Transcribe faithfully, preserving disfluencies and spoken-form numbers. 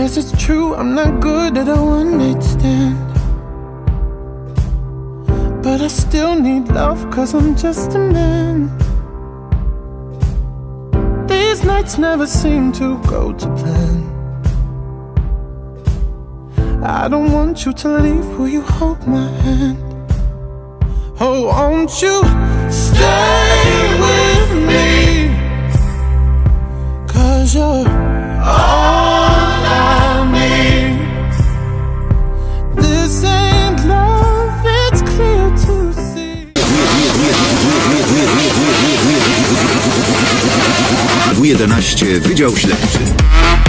Yes, it's true, I'm not good at a one-night stand, but I still need love, cause I'm just a man. These nights never seem to go to plan. I don't want you to leave, will you hold my hand? Oh, won't you stay with me? Cause you're all I need. This ain't love, it's clear to see. W jedenaście Wydział Śledczy.